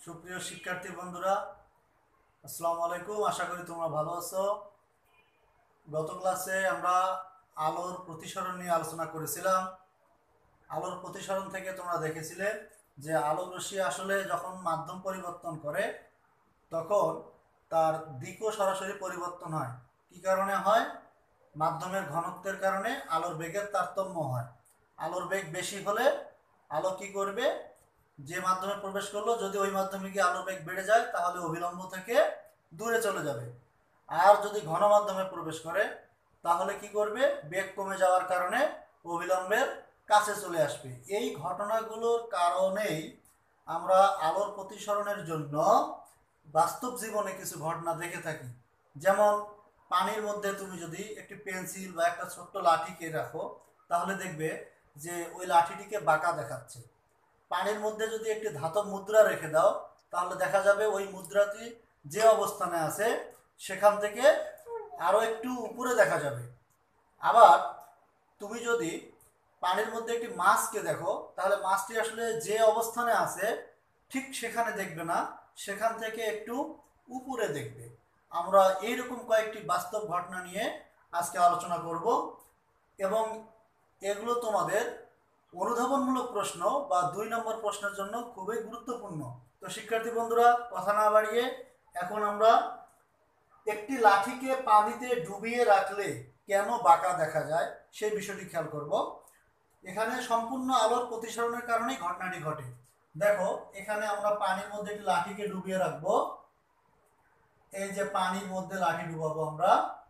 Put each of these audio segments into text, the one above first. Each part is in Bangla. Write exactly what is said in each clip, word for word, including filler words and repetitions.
সুপ্রিয় শিক্ষার্থী বন্ধুরা, আসসালামু আলাইকুম। আশা করি তোমরা ভালো আছো। গত ক্লাসে আমরা আলোর প্রতিসরণ নিয়ে আলোচনা করেছিলাম। আলোর প্রতিসরণ থেকে তোমরা দেখেছিলে যে আলোক রশ্মি আসলে যখন মাধ্যম পরিবর্তন করে তখন তার দিকও সরাসরি পরিবর্তন হয়। কি কারণে হয়? মাধ্যমের ঘনত্বের কারণে আলোর বেগের তারতম্য হয়। আলোর বেগ বেশি হলে আলো কি করবে? যে মাধ্যমে প্রবেশ করলো, যদি ওই মাধ্যমে গিয়ে আলোর বেগ বেড়ে যায় তাহলে অভিলম্ব থেকে দূরে চলে যাবে। আর যদি ঘন মাধ্যমে প্রবেশ করে তাহলে কি করবে? বেগ কমে যাওয়ার কারণে অভিলম্বের কাছে চলে আসবে। এই ঘটনাগুলোর কারণেই আমরা আলোর প্রতিসরণের জন্য বাস্তব জীবনে কিছু ঘটনা দেখে থাকি। যেমন পানির মধ্যে তুমি যদি একটি পেন্সিল বা একটা ছোট্ট লাঠিকে রাখো তাহলে দেখবে যে ওই লাঠিটিকে বাঁকা দেখাচ্ছে। পানির মধ্যে যদি একটি ধাতব মুদ্রা রেখে দাও তাহলে দেখা যাবে ওই মুদ্রাটি যে অবস্থানে আছে সেখান থেকে আরও একটু উপরে দেখা যাবে। আবার তুমি যদি পানির মধ্যে একটি মাছকে দেখো তাহলে মাছটি আসলে যে অবস্থানে আছে ঠিক সেখানে দেখবে না, সেখান থেকে একটু উপরে দেখবে। আমরা এইরকম কয়েকটি বাস্তব ঘটনা নিয়ে আজকে আলোচনা করব এবং এগুলো তোমাদের অনুধাবনমূলক প্রশ্ন বা দুই নম্বর প্রশ্নের জন্য খুবই গুরুত্বপূর্ণ। তো শিক্ষার্থী বন্ধুরা, কথা না বাড়িয়ে এখন আমরা একটি লাঠিকে পানিতে ডুবিয়ে রাখলে কেন বাঁকা দেখা যায় সেই বিষয়টি খেয়াল করব। এখানে সম্পূর্ণ আলোর প্রতিসরণের কারণেই ঘটনাটি ঘটে। দেখো, এখানে আমরা পানির মধ্যে একটি লাঠিকে ডুবিয়ে রাখবো। এই যে পানির মধ্যে লাঠি ডুবাবো আমরা,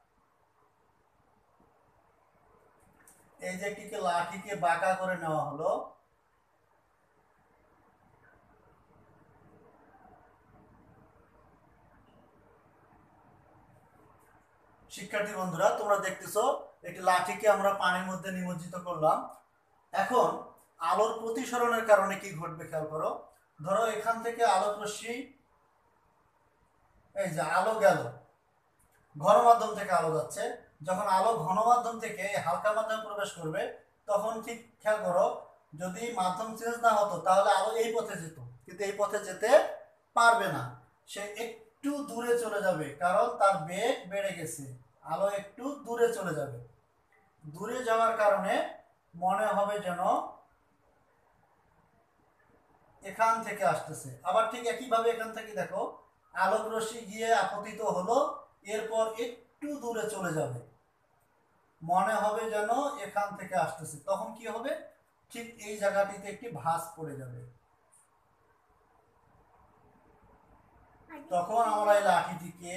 এই যে একটিকে লাঠিকে বাঁকা করে নেওয়া হলো। শিক্ষার্থী বন্ধুরা, তোমরা দেখতেছো একটি লাঠিকে আমরা পানির মধ্যে নিমজ্জিত করলাম। এখন আলোর প্রতিসরণের কারণে কি ঘটবে খেয়াল করো। ধরো এখান থেকে আলোক রশ্মি, এই যে আলো গেল, ঘন মাধ্যম থেকে আলো যাচ্ছে। যখন আলো ঘন মাধ্যম থেকে হালকা মাধ্যমে প্রবেশ করবে তখন ঠিক খেয়াল করো, যদি মাধ্যম চেঞ্জ না হতো তাহলে আলো এই পথে যেত, কিন্তু এই পথে যেতে পারবে না। সে একটু দূরে চলে যাবে কারণ তার বেগ বেড়ে গেছে। আলো একটু দূরে চলে যাবে। দূরে যাওয়ার কারণে মনে হবে যেন এখান থেকে আসতেছে। আবার ঠিক একইভাবে এখান থেকে দেখো, আলোক রশ্মি গিয়ে আপতিত হলো, এরপর একটু দূরে চলে যাবে, মনে হবে যেন এখান থেকে আসতেছে। তখন কি হবে? ঠিক এই জায়গাটিতে একটি ভাঁজ পড়ে যাবে। তখন আমরা এই লাঠিটিকে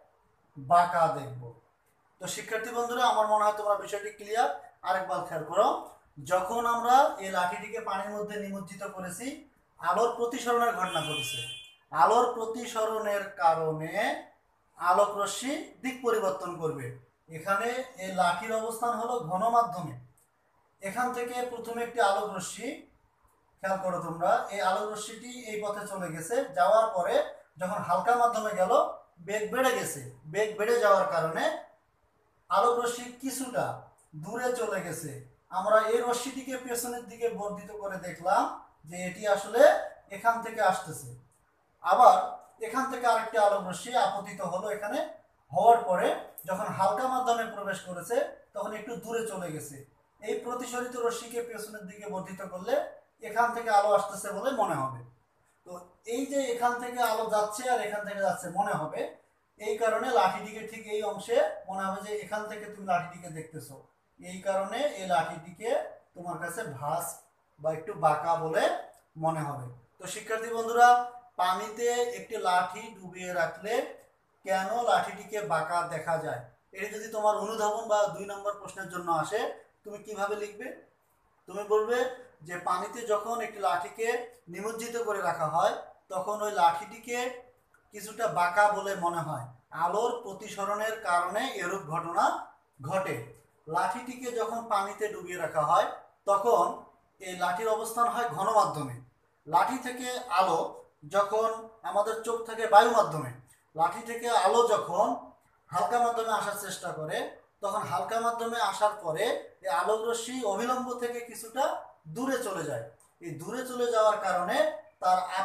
বাঁকা দেখব। তো শিক্ষার্থী বন্ধুরা, আমার মনে হয় তোমরা বিষয়টি ক্লিয়ার। আরেকবার খেয়াল করো, যখন আমরা এই লাঠিটিকে পানির মধ্যে নিমজ্জিত করেছি আলোর প্রতিসরণের ঘটনা ঘটেছে। আলোর প্রতিসরণের কারণে আলোক রশ্মি দিক পরিবর্তন করবে। এখানে এই লাঠির অবস্থান হলো ঘন মাধ্যমে। এখান থেকে প্রথমে একটি আলোক রশ্মি, খেয়াল করো তোমরা, এই আলোক রশ্মিটি এই পথে চলে গেছে। যাওয়ার পরে যখন হালকা মাধ্যমে গেল বেগ বেড়ে গেছে। বেগ বেড়ে যাওয়ার কারণে আলোক রশ্মি কিছুটা দূরে চলে গেছে। আমরা এই রশ্মিটিকে পেছনের দিকে বর্ধিত করে দেখলাম যে এটি আসলে এখান থেকে আসতেছে। আবার এখান থেকে আরেকটি আলোক রশ্মি আপতিত হলো। এখানে হওয়ার পরে যখন হালকা মাধ্যমে প্রবেশ করেছে তখন একটু দূরে চলে গেছে। এই প্রতিসরিত রশ্মিকে পেছনের দিকে বর্ধিত করলে এখান থেকে আলো আসতেছে বলে মনে হবে। তো এই যে এখান থেকে আলো যাচ্ছে আর এখান থেকে যাচ্ছে মনে হবে, এই কারণে লাঠিটিকে ঠিক এই অংশে মনে হবে যে এখান থেকে তুমি লাঠিটিকে দেখতেছো। এই কারণে এই লাঠিটিকে তোমার কাছে ভাঁজ বা একটু বাঁকা বলে মনে হবে। তো শিক্ষার্থী বন্ধুরা, পানিতে একটি লাঠি ডুবিয়ে রাখলে কেন লাঠিটিকে বাঁকা দেখা যায়, এটি যদি তোমার অনুধাবন বা দুই নম্বর প্রশ্নের জন্য আসে তুমি কিভাবে লিখবে? তুমি বলবে যে পানিতে যখন একটি লাঠিকে নিমজ্জিত করে রাখা হয় তখন ওই লাঠিটিকে কিছুটা বাঁকা বলে মনে হয়। আলোর প্রতিসরণের কারণে এরূপ ঘটনা ঘটে। লাঠিটিকে যখন পানিতে ডুবিয়ে রাখা হয় তখন এই লাঠির অবস্থান হয় ঘন মাধ্যমে। লাঠি থেকে আলো যখন আমাদের চোখ থেকে বায়ু মাধ্যমে, লাঠি থেকে আলো যখন হালকা মাধ্যমে আসার চেষ্টা করে তখন হালকা মাধ্যমে আসার পরে এই আলোক রশ্মি অভিলম্ব থেকে কিছুটা দূরে চলে যায়। এই দূরে চলে যাওয়ার কারণে তার আপা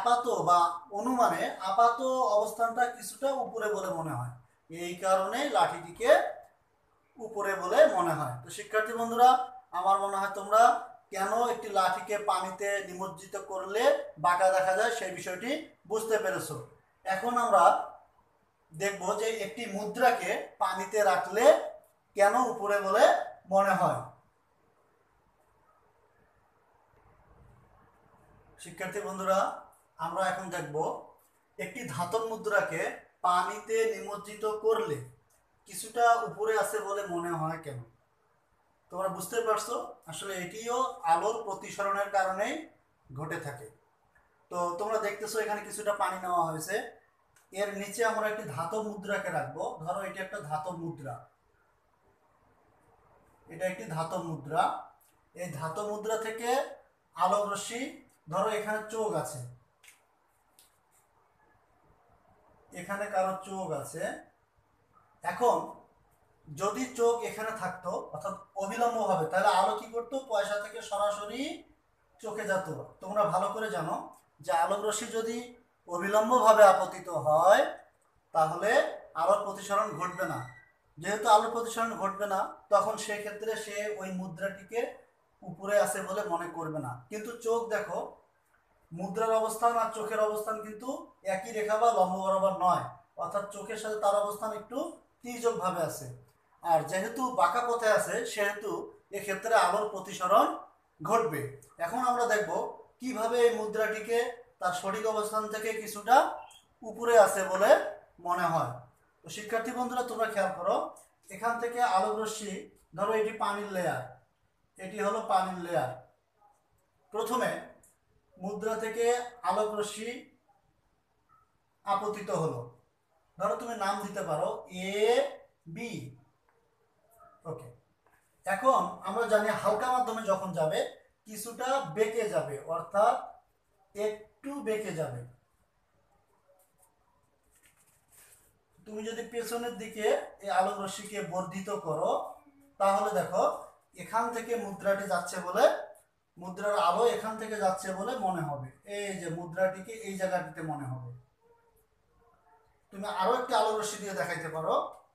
আপাত বা অনুমানে আপাত অবস্থানটা কিছুটা উপরে বলে মনে হয়, এই কারণে লাঠিটিকে উপরে বলে মনে হয়। তো শিক্ষার্থী বন্ধুরা, আমার মনে হয় তোমরা কেন একটি লাঠিকে পানিতে নিমজ্জিত করলে বাঁকা দেখা যায় সেই বিষয়টি বুঝতে পেরেছো। এখন আমরা দেখব যে একটি মুদ্রাকে পানিতে রাখলে কেন উপরে বলে মনে হয়। শিক্ষার্থী বন্ধুরা, আমরা এখন দেখব একটি ধাতব মুদ্রাকে পানিতে নিমজ্জিত করলে কিছুটা উপরে আছে বলে মনে হয় কেন। তোমরা বুঝতে পারছো, আসলে এটিও আলোর প্রতিসরণের কারণেই ঘটে থাকে। তো তোমরা দেখতেছো এখানে কিছুটা পানি নেওয়া হয়েছে, এর নিচে আমরা একটি ধাতব মুদ্রাকে রাখবো। ধরো এটা একটা ধাতব মুদ্রা, এটা একটি ধাতব মুদ্রা। এই ধাতব মুদ্রা থেকে আলোক রশ্মি, ধরো এখানে চোখ আছে, এখানে কারো চোখ আছে। এখন যদি চোখ এখানে থাকতো অর্থাৎ অবিলম্ব ভাবে, তাহলে আলো কি করতো, পয়সা থেকে সরাসরি চোখে যেত। তোমরা ভালো করে জানো যে আলোক রশ্মি যদি অবিলম্ব ভাবে আপতিত হয় তাহলে আলোর প্রতিসরণ ঘটবে না। যেহেতু আলোর প্রতিসরণ ঘটবে না, তখন সেক্ষেত্রে সে ওই মুদ্রাটিকে উপরে আছে বলে মনে করবে না। কিন্তু চোখ দেখো, মুদ্রার অবস্থান আর চোখের অবস্থান কিন্তু একই রেখা বা লম্ব বরাবর নয়, অর্থাৎ চোখের সাথে তার অবস্থান একটু তির্যক ভাবে আছে। আর যেহেতু বাঁকা পথে আছে সেহেতু এক্ষেত্রে আলোর প্রতিসরণ ঘটবে। এখন আমরা দেখব কিভাবে এই মুদ্রাটিকে তার সঠিক অবস্থান থেকে কিছুটা উপরে আছে বলে মনে হয়। তো শিক্ষার্থী বন্ধুরা, তোমরা খেয়াল করো, এখান থেকে আলোক রশ্মি, ধরো এটি পানির লেয়ার, এটি হলো পানির লেয়ার। প্রথমে মুদ্রা থেকে আলোক রশ্মি আপতিত হলো, ধরো তুমি নাম দিতে পারো এ বি। ওকে, এখন আমরা জানি হালকা মাধ্যমে যখন যাবে কিছুটা বেঁকে যাবে, অর্থাৎ একটু বেঁকে যাবে। তুমি যদি পেছনের দিকে এই আলোক রশ্মিকে বর্ধিত করো তাহলে দেখো এখান থেকে মুদ্রাটি যাচ্ছে বলে, মুদ্রার আলো এখান থেকে যাচ্ছে বলে মনে হবে। এই যে মুদ্রাটিকে এই জায়গাটিতে মনে হবে। তুমি আরো একটি আলোক রশ্মি দিয়ে দেখাইতে পারো,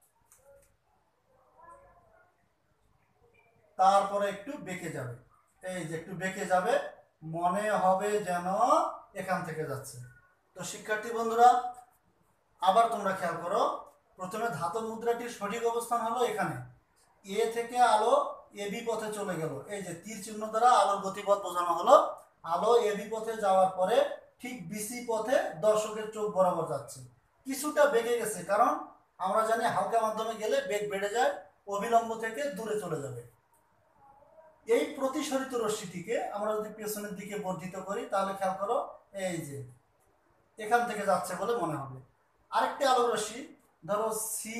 তারপরে একটু বেঁকে যাবে, এই যে একটু বেঁকে যাবে, মনে হবে যেন এখান থেকে যাচ্ছে। তো শিক্ষার্থী বন্ধুরা, আবার তোমরা খেয়াল করো, প্রথমে ধাতব মুদ্রাটির সঠিক অবস্থান হলো এখানে, এ থেকে আলো এ বি পথে চলে গেল, এই যে তীর চিহ্ন দ্বারা আলোর গতিপথ বোঝানো হলো। আলো এ বি পথে যাওয়ার পরে ঠিক বিসি পথে দর্শকের চোখ বরাবর যাচ্ছে, কিছুটা বেঁকে গেছে, কারণ আমরা জানি হালকা মাধ্যমে গেলে বেগ বেড়ে যায়, অবিলম্ব থেকে দূরে চলে যাবে। এই প্রতিসরিত রশ্মিটিকে আমরা যদি পেছনের দিকে বর্ধিত করি তাহলে খেয়াল করো, এই যে এখান থেকে যাচ্ছে বলে মনে হবে। আরেকটি আলোক রশ্মি, ধরো সি,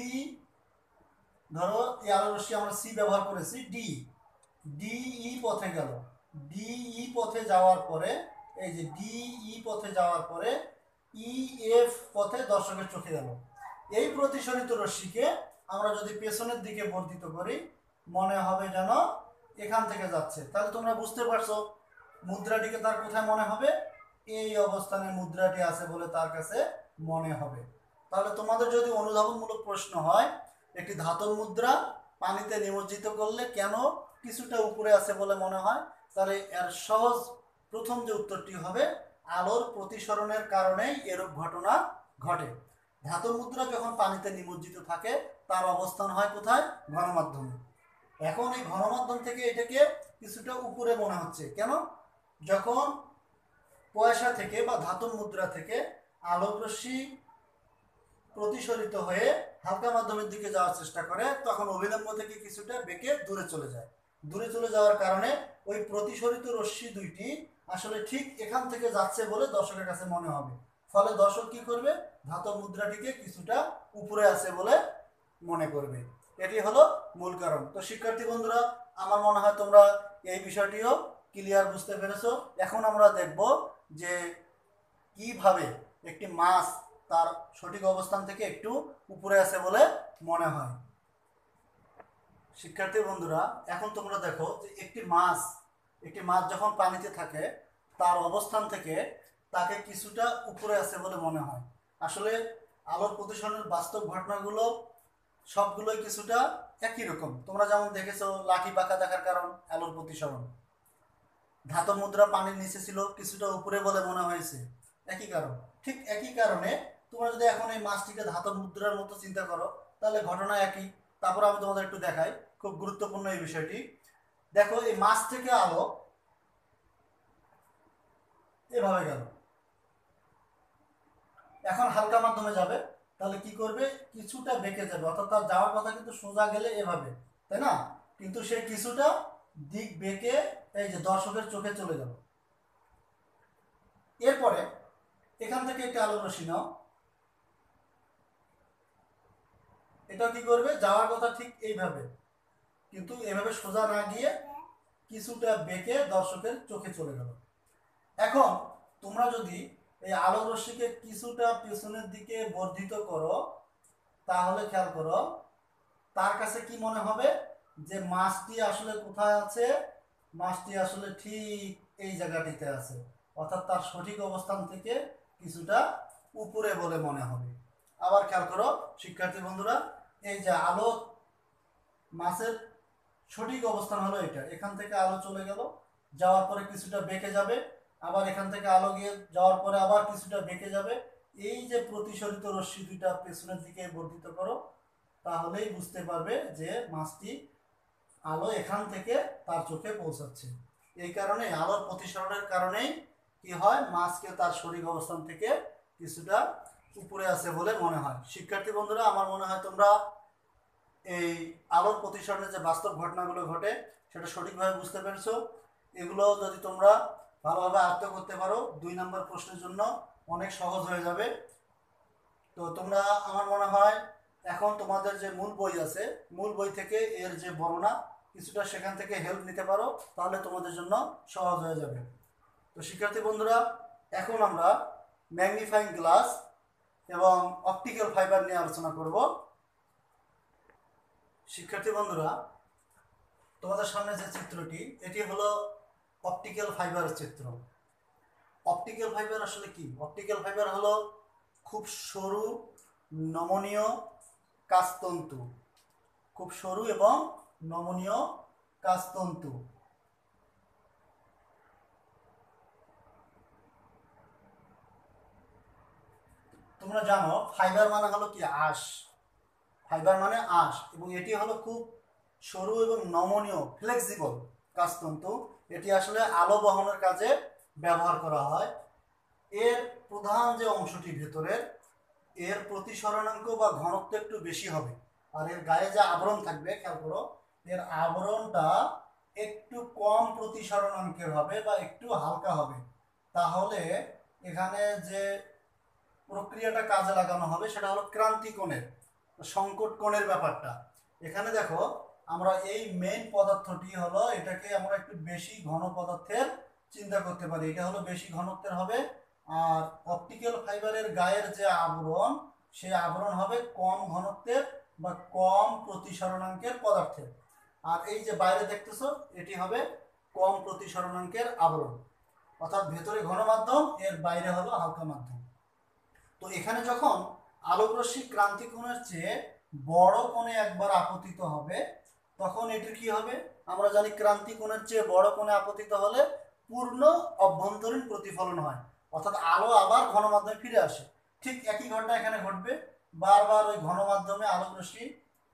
ধরো এই আলোক রশ্মি আমরা সি ব্যবহার করেছি, ডি, ডিই পথে গেল, ডিই পথে যাওয়ার পরে, এই যে ডিই পথে যাওয়ার পরে ই এফ পথে দর্শকের চোখে গেল। এই প্রতিসরিত রশ্মিকে আমরা যদি পেছনের দিকে বর্ধিত করি মনে হবে যেন এখান থেকে যাচ্ছে। তাহলে তোমরা বুঝতে পারছো মুদ্রাটিকে তার কোথায় মনে হবে, এই অবস্থানে মুদ্রাটি আছে বলে তার কাছে মনে হবে। তাহলে তোমাদের যদি অনুধাবনমূলক প্রশ্ন হয় একটি ধাতব মুদ্রা পানিতে নিমজ্জিত করলে কেন কিছুটা উপরে আছে বলে মনে হয়, তাহলে এর সহজ প্রথম যে উত্তরটি হবে, আলোর প্রতিসরণের কারণেই এরূপ ঘটনা ঘটে। ধাতব মুদ্রা যখন পানিতে নিমজ্জিত থাকে তার অবস্থান হয় কোথায়, ঘনমাধ্যমে। এখন এই ঘনমাধ্যম থেকে এটাকে কিছুটা উপরে মনে হচ্ছে কেন, যখন পয়সা থেকে বা ধাতব মুদ্রা থেকে আলোক রশ্মি প্রতিসরিত হয়ে হালকা মাধ্যমের দিকে যাওয়ার চেষ্টা করে তখন অভিলম্ব থেকে কিছুটা বেঁকে দূরে চলে যায়। দূরে চলে যাওয়ার কারণে ওই প্রতিসরিত রশ্মি দুইটি আসলে ঠিক এখান থেকে যাচ্ছে বলে দর্শকের কাছে মনে হবে। ফলে দর্শক কি করবে, ধাতব মুদ্রাটিকে কিছুটা উপরে আছে বলে মনে করবে। এটি হলো মূল কারণ। তো শিক্ষার্থী বন্ধুরা, আমার মনে হয় তোমরা এই বিষয়টিও ক্লিয়ার বুঝতে পেরেছো। এখন আমরা দেখব যে কিভাবে একটি মাছ তার সঠিক অবস্থান থেকে একটু উপরে আছে বলে মনে হয়। শিক্ষার্থী বন্ধুরা, এখন তোমরা দেখো যে একটি মাছ একটি মাছ যখন পানিতে থাকে তার অবস্থান থেকে তাকে কিছুটা উপরে আছে বলে মনে হয়। আসলে আলোর প্রতিসরণের বাস্তব ঘটনাগুলো সবগুলোই কিছুটা একই রকম। তোমরা যেমন দেখেছো লাঠি বাঁকা দেখার কারণ আলোর প্রতিসরণ, ধাতব মুদ্রা পানির নিচে ছিল কিছুটা উপরে বলে মনে হয়েছে, একই কারণ। ঠিক একই কারণে তোমরা যদি এখন এই মাছটিকে ধাতব মুদ্রার মতো চিন্তা করো তাহলে ঘটনা একই। তারপর আমি তোমাদের একটু দেখাই, খুব গুরুত্বপূর্ণ এই বিষয়টি। দেখো এই মাছ থেকে আলো এভাবে গেল, এখন হালকা মাধ্যমে যাবে, তাহলে কি করবে, কিছুটা বেঁকে যাবে, অর্থাৎ তার যাওয়ার কথা কিন্তু সোজা গেলে এভাবে, তাই না? কিন্তু সে কিছুটা দিক বেঁকে এই যে দর্শকের চোখে চলে গেল। এরপরে এখান থেকে একটা আলোর রশ্মি নাও, এটা কি করবে, যাওয়ার কথা ঠিক এইভাবে, কিন্তু এভাবে সোজা না গিয়ে কিছুটা বেঁকে দর্শকের চোখে চলে গেল। এখন তোমরা যদি এই আলোর রশ্মিকে কিছুটা পেছনের দিকে বর্ধিত করো তাহলে খেয়াল করো তার কাছে কি মনে হবে, যে মাছটি আসলে কোথায় আছে, মাছটি আসলে ঠিক এই জায়গাটিতে আছে, অর্থাৎ তার সঠিক অবস্থান থেকে কিছুটা উপরে বলে মনে হবে। আবার খেয়াল করো শিক্ষার্থী বন্ধুরা, এই যে আলো, মাছের সঠিক অবস্থান হলো এটা, এখান থেকে আলো চলে গেল, যাওয়ার পরে কিছুটা বেঁকে যাবে, আবার এখান থেকে আলো গিয়ে যাওয়ার পরে আবার কিছুটা বেঁকে যাবে। এই যে প্রতিসরিত রশ্মি দুইটা পেছনের দিকে বর্ধিত করো তাহলেই বুঝতে পারবে যে মাছটি আলো এখান থেকে তার চোখে পৌঁছাচ্ছে। এই কারণে আলোর প্রতিসরণের কারণেই কি হয়, মাছকে তার সঠিক অবস্থান থেকে কিছুটা উপরে আছে বলে মনে হয়। শিক্ষার্থী বন্ধুরা, আমার মনে হয় তোমরা এই আলোর প্রতিসরণের যে বাস্তব ঘটনাগুলো ঘটে সেটা সঠিকভাবে বুঝতে পেরেছো। এগুলো যদি তোমরা ভালোভাবে আয়ত্ত করতে পারো দুই নম্বর প্রশ্নের জন্য অনেক সহজ হয়ে যাবে। তো তোমরা আমার মনে হয় এখন তোমাদের যে মূল বই আছে মূল বই থেকে এর যে বর্ণনা কিছুটা সেখান থেকে হেল্প নিতে পারো, তাহলে তোমাদের জন্য সহজ হয়ে যাবে। তো শিক্ষার্থী বন্ধুরা, এখন আমরা ম্যাগনিফাইং গ্লাস এবং অপটিক্যাল ফাইবার নিয়ে আলোচনা করব। শিক্ষার্থী বন্ধুরা, তোমাদের সামনে যে চিত্রটি এটি হলো অপটিক্যাল ফাইবারের চিত্র। অপটিক্যাল ফাইবার আসলে কি? অপটিক্যাল ফাইবার হলো খুব সরু নমনীয় কাচতন্তু, খুব সরু এবং নমনীয় কাচতন্তু। তোমরা জানো ফাইবার মানে হলো কি, আঁশ। ফাইবার মানে আঁশ, এবং এটি হলো খুব সরু এবং নমনীয় ফ্লেক্সিবল কাচতন্তু। এটি আসলে আলো বহনের কাজে ব্যবহার করা হয়। এর প্রধান যে অংশটি ভেতরের, এর প্রতিসরণাঙ্ক বা ঘনত্ব একটু বেশি হবে, আর এর গায়ে যে আবরণ থাকবে খেয়াল করো, এর আবরণটা একটু কম প্রতিসরণাঙ্কের হবে বা একটু হালকা হবে। তাহলে এখানে যে প্রক্রিয়াটা কাজে লাগানো হবে সেটা হলো ক্রান্তি কোণের, সংকট কোণের ব্যাপারটা। এখানে দেখো আমরা এই মেইন পদার্থটি হলো, এটাকে আমরা একটু বেশি ঘন পদার্থের চিন্তা করতে পারি, এটা হলো বেশি ঘনত্বের হবে। আর অপটিক্যাল ফাইবারের গায়ের যে আবরণ, সে আবরণ হবে কম ঘনত্বের বা কম প্রতিসরণাঙ্কের পদার্থের। আর এই যে বাইরে দেখতেছো এটি হবে কম প্রতিসরণাঙ্কের আবরণ, অর্থাৎ ভেতরে ঘন মাধ্যম, এর বাইরে হলো হালকা মাধ্যম। তো এখানে যখন আলোকরশ্মি ক্রান্তি কোণের চেয়ে বড় কোণে একবার আপতিত হবে তখন এটির কি হবে, আমরা জানি ক্রান্তি কোণের চেয়ে বড় কোণে আপতিত হলে পূর্ণ অভ্যন্তরীণ প্রতিফলন হয়, অর্থাৎ আলো আবার ঘন মাধ্যমে ফিরে আসে। ঠিক একই ঘটনা এখানে ঘটবে, বারবার ওই ঘন মাধ্যমে আলোকরশ্মি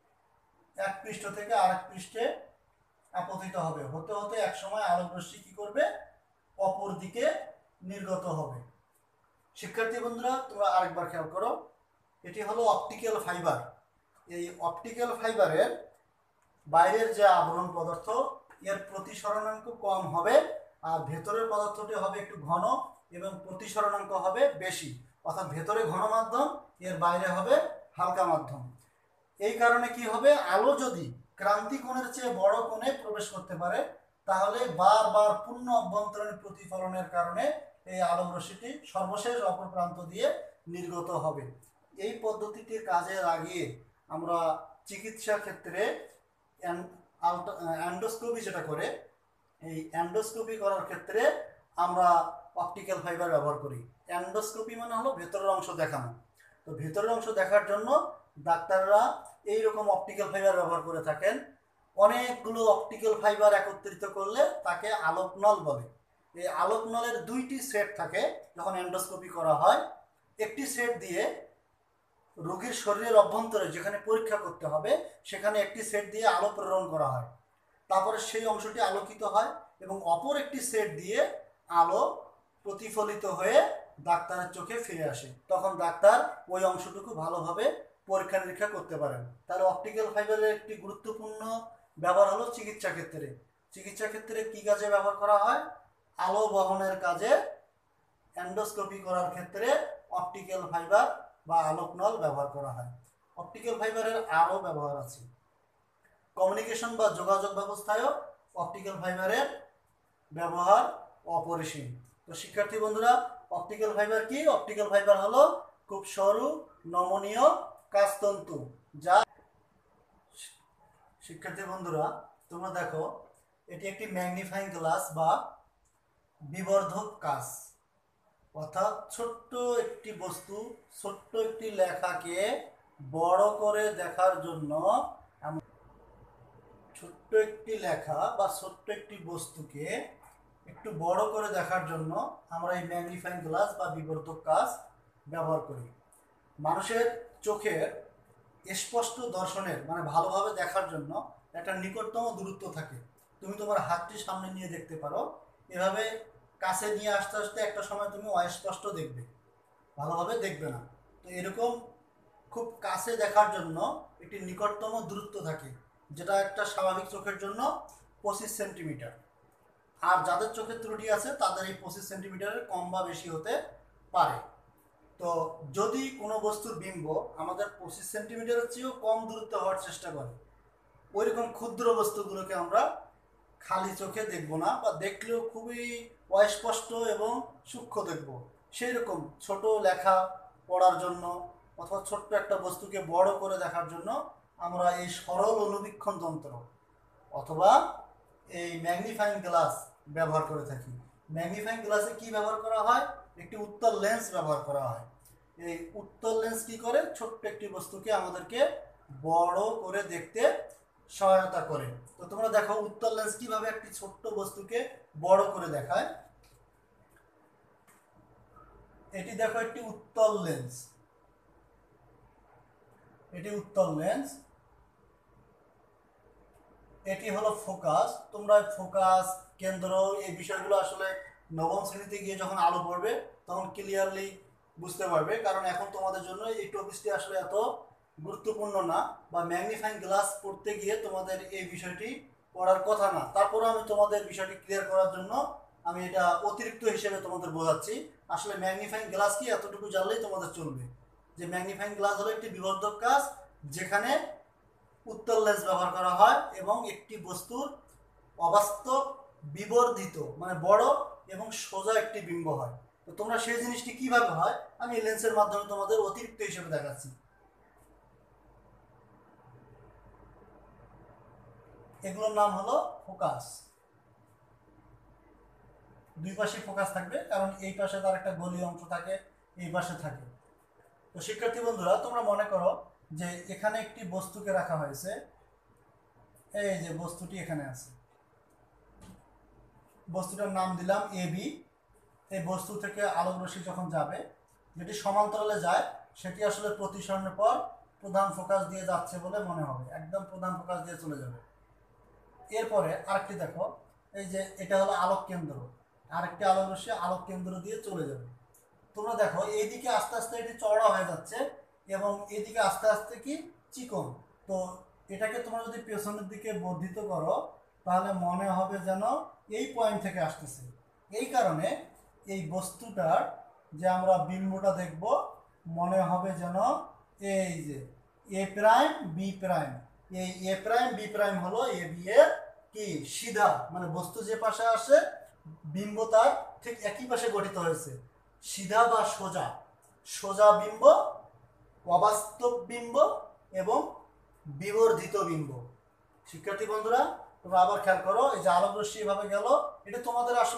এক পৃষ্ঠ থেকে আরেক পৃষ্ঠে আপতিত হবে, হতে হতে এক সময় আলোকরশ্মি কি করবে, অপর দিকে নির্গত হবে। শিক্ষার্থী বন্ধুরা, তোমরা আরেকবার খেয়াল করো, এটি হলো অপটিক্যাল ফাইবার। এই অপটিক্যাল ফাইবারের বাইরের যে আবরণ পদার্থ, এর প্রতিসরণাঙ্ক কম হবে, আর ভেতরের পদার্থটি হবে একটু ঘন এবং প্রতিসরণাঙ্ক হবে বেশি, অর্থাৎ ভেতরে ঘন মাধ্যম, এর বাইরে হবে হালকা মাধ্যম। এই কারণে কি হবে, আলো যদি ক্রান্তি কোণের চেয়ে বড় কোণে প্রবেশ করতে পারে তাহলে বারবার পূর্ণ অভ্যন্তরীণ প্রতিফলনের কারণে এই আলোক রশ্মিটি সর্বশেষ অপর প্রান্ত দিয়ে নির্গত হবে। এই পদ্ধতিটি কাজে লাগিয়ে আমরা চিকিৎসা ক্ষেত্রে অ্যান্ডোস্কোপি যেটা করে, এই অ্যান্ডোস্কোপি করার ক্ষেত্রে আমরা অপটিক্যাল ফাইবার ব্যবহার করি। এন্ডোস্কোপি মানে হলো ভেতরের অংশ দেখানো। তো ভেতরের অংশ দেখার জন্য ডাক্তাররা এইরকম অপটিক্যাল ফাইবার ব্যবহার করে থাকেন। অনেকগুলো অপটিক্যাল ফাইবার একত্রিত করলে তাকে আলোকনল বলে। এই আলোকনলের দুইটি সেট থাকে যখন এন্ডোস্কোপি করা হয়। একটি সেট দিয়ে রোগীর শরীরের অভ্যন্তরে যেখানে পরীক্ষা করতে হবে সেখানে একটি সেট দিয়ে আলো প্রেরণ করা হয়, তারপরে সেই অংশটি আলোকিত হয় এবং অপর একটি সেট দিয়ে আলো প্রতিফলিত হয়ে ডাক্তারের চোখে ফিরে আসে। তখন ডাক্তার ওই অংশটুকু ভালোভাবে পরীক্ষা নিরীক্ষা করতে পারেন। তাহলে অপটিক্যাল ফাইবারের একটি গুরুত্বপূর্ণ ব্যবহার হলো চিকিৎসা ক্ষেত্রে। চিকিৎসা ক্ষেত্রে কি কাজে ব্যবহার করা হয়? আলো বহনের কাজে এন্ডোস্কোপি করার ক্ষেত্রে অপটিক্যাল ফাইবার বা আলোকনল ব্যবহার করা হয়। অপটিক্যাল ফাইবারের আরও ব্যবহার আছে। কমিউনিকেশন বা যোগাযোগ ব্যবস্থায়ও অপটিক্যাল ফাইবারের ব্যবহার অপরিসীম। তো শিক্ষার্থী বন্ধুরা, অপটিক্যাল ফাইবার কি? অপটিক্যাল ফাইবার হলো খুব সরু নমনীয় কাঁচতন্তু যা শিক্ষার্থী বন্ধুরা তোমরা দেখো, এটি একটি ম্যাগনিফাইং গ্লাস বা বিবর্ধক কাঁচ, অর্থাৎ ছোট্ট একটি বস্তু, ছোট্ট একটি লেখাকে বড় করে দেখার জন্য, ছোট্ট একটি লেখা বা ছোট্ট একটি বস্তুকে একটু বড় করে দেখার জন্য আমরা এই ম্যাগনিফাইং গ্লাস বা বিবর্ধক কাঁচ ব্যবহার করি। মানুষের চোখের স্পষ্ট দর্শনের মানে ভালোভাবে দেখার জন্য একটা নিকটতম দূরত্ব থাকে। তুমি তোমার হাতটি সামনে নিয়ে দেখতে পারো, এভাবে কাছে নিয়ে আসতে আসতে একটা সময় তুমি অস্পষ্ট দেখবে, ভালোভাবে দেখবে না। তো এরকম খুব কাছে দেখার জন্য একটি নিকটতম দূরত্ব থাকে, যেটা একটা স্বাভাবিক চোখের জন্য পঁচিশ সেন্টিমিটার। আর যাদের চোখের ত্রুটি আছে তাদের এই পঁচিশ সেন্টিমিটারের কম বা বেশি হতে পারে। তো যদি কোনো বস্তুর বিম্ব আমাদের পঁচিশ সেন্টিমিটারের চেয়েও কম দূরত্ব হওয়ার চেষ্টা করে, ওইরকম ক্ষুদ্র বস্তুগুলোকে আমরা খালি চোখে দেখব না, বা দেখলেও খুবই অস্পষ্ট এবং সূক্ষ্ম দেখব। সেই রকম ছোট লেখা পড়ার জন্য অথবা ছোট্ট একটা বস্তুকে বড় করে দেখার জন্য আমরা এই সরল অনুবীক্ষণ যন্ত্র অথবা এই ম্যাগনিফাইং গ্লাস ব্যবহার করে থাকি। ম্যাগনিফাইং গ্লাসে কি ব্যবহার করা হয়? একটি উত্তল লেন্স ব্যবহার করা হয়। এই উত্তল লেন্স কি করে? ছোট্ট একটি বস্তুকে আমাদেরকে বড় করে দেখতে সহায়তা করে। তো তোমরা দেখো উত্তল লেন্স কিভাবে একটি ছোট্ট বস্তুকে বড় করে দেখায়। এটি দেখো একটি উত্তল লেন্স, এটি উত্তল লেন্স, এটি হলো ফোকাস। তোমরা ফোকাস, কেন্দ্র, এই বিষয়গুলো আসলে নবম শ্রেণীতে গিয়ে যখন আলো পড়বে তখন ক্লিয়ারলি বুঝতে পারবে, কারণ এখন তোমাদের জন্য এই টপিকটি আসলে এত গুরুত্বপূর্ণ না, বা ম্যাগনিফাইং গ্লাস পড়তে গিয়ে তোমাদের এই বিষয়টি পড়ার কথা না। তারপরে আমি তোমাদের বিষয়টি ক্লিয়ার করার জন্য আমি এটা অতিরিক্ত হিসেবে তোমাদের বোঝাচ্ছি। আসলে ম্যাগনিফাইং গ্লাস কি এতটুকু জানলেই তোমাদের চলবে, যে ম্যাগনিফাইং গ্লাস হলো একটি বিবর্ধক কাঁচ যেখানে উত্তল লেন্স ব্যবহার করা হয় এবং একটি বস্তুর অবাস্তব বিবর্ধিত মানে বড় এবং সোজা একটি বিম্ব হয়। তো তোমরা সেই জিনিসটি কিভাবে হয় আমি লেন্সের মাধ্যমে তোমাদের অতিরিক্ত হিসেবে দেখাচ্ছি। এগুলোর নাম হলো ফোকাস। দুই পাশে ফোকাস থাকবে, কারণ এই পাশে তার একটা গলীয় অংশ থাকে, এই পাশে থাকে। তো শিক্ষার্থী বন্ধুরা তোমরা মনে করো যে এখানে একটি বস্তুকে রাখা হয়েছে, এই যে বস্তুটি এখানে আছে, বস্তুটার নাম দিলাম এ বি। এই বস্তু থেকে আলোক রশ্মি যখন যাবে, যেটি সমান্তরালে যায়, সেটি আসলে প্রতিসরণের পর প্রধান ফোকাস দিয়ে যাচ্ছে বলে মনে হবে, একদম প্রধান ফোকাস দিয়ে চলে যাবে। এরপরে আরেকটি দেখো, এই যে এটা হলো আলোক কেন্দ্র, আরেকটি আলোক রশ্মি আলোক কেন্দ্র দিয়ে চলে যাবে। তোমরা দেখো এইদিকে আস্তে আস্তে এটি চওড়া হয়ে যাচ্ছে এবং এদিকে আস্তে আস্তে কি চিকন। তো এটাকে তোমরা যদি পেছনের দিকে বর্ধিত করো তাহলে মনে হবে যেন এই পয়েন্ট থেকে আসতেছে। এই কারণে এই বস্তুটার যে আমরা বিম্বটা দেখব মনে হবে যেন এই যে এ প্রাইম বি প্রাইম, এই এ প্রাইম বি প্রাইম হলো এ বি এর কি সিধা, মানে বস্তু যে পাশে আসে বিম্ব তার ঠিক একই পাশে গঠিত হয়েছে, সিধা বা সোজা, সোজা বিম্ব, অবাস্তব বিম্ব এবং বিবর্ধিত বিম্ব। শিক্ষার্থী বন্ধুরা তোমরা আবার খেয়াল করো, এই যে আলোক রশ্মি এভাবে গেল, এটা তোমাদের আসলে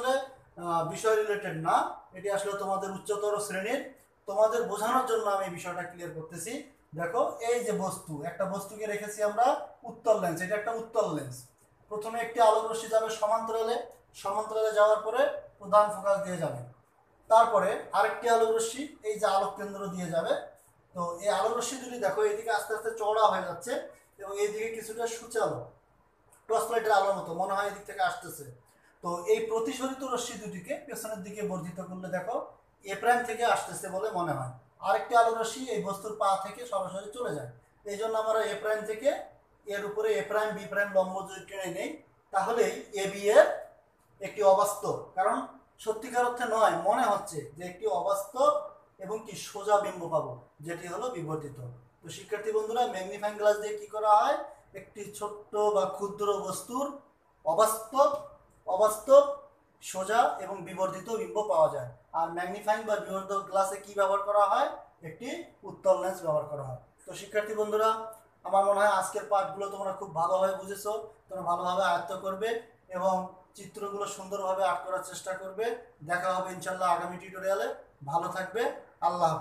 বিষয় রিলেটেড না, এটি আসলে তোমাদের উচ্চতর শ্রেণীর, তোমাদের বোঝানোর জন্য আমি এই বিষয়টা ক্লিয়ার করতেছি। দেখো এই যে বস্তু, একটা বস্তুকে রেখেছি আমরা উত্তল লেন্স, এটা একটা উত্তল লেন্স। প্রথমে একটি আলোক রশ্মি যাবে সমান্তরালে, সমান্তরালে যাওয়ার পরে প্রধান ফোকাস দিয়ে যাবে, তারপরে আরেকটি আলোক রশ্মি এই যে আলোক কেন্দ্র দিয়ে যাবে। তো এই আলোক রশ্মি দুটি দেখো এইদিকে আস্তে আস্তে চওড়া হয়ে যাচ্ছে এবং এইদিকে কিছুটা সূচালো, টর্চ লাইটের আলোর মতো মনে হয় এদিক থেকে আসতেছে। তো এই প্রতিসরিত রশ্মি দুটিকে পেছনের দিকে বর্ধিত করলে দেখো এ প্রাইম থেকে আসতেছে বলে মনে হয়। আরেকটি আলোক রশ্মি এই বস্তুর পা থেকে সরাসরি চলে যায়, এই জন্য আমরা এ প্রাইম থেকে এর উপরে এ প্রাইম বি প্রাইম লম্ব যদি টেনে নেই তাহলেই এ বি এর একটি অবাস্তব, কারণ সত্যিকার অর্থে নয়, মনে হচ্ছে যে একটি অবাস্তব এবং কি সোজা বিম্ব পাবো, যেটি হলো বিবর্ধিত। তো শিক্ষার্থী বন্ধুরা, ম্যাগনিফাইং গ্লাস দিয়ে কি করা হয়, একটি ছোট্ট বা ক্ষুদ্র বস্তুর অবাস্তব অবাস্তব সোজা এবং বিবর্ধিত বিম্ব পাওয়া যায়। আর ম্যাগনিফাইং বা বিবর্ধিত গ্লাসে কি ব্যবহার করা হয়, একটি উত্তল লেন্স ব্যবহার করা হয়। তো শিক্ষার্থী বন্ধুরা, আমার মনে হয় আজকের পাঠগুলো তোমরা খুব ভালোভাবে বুঝেছো, তোমরা ভালোভাবে আয়ত্ত করবে এবং চিত্রগুলো সুন্দরভাবে আর্ট করার চেষ্টা করবে। দেখা হবে ইনশাল্লাহ আগামী টিউটোরিয়ালে। ভালো থাকবে, আল্লাহ।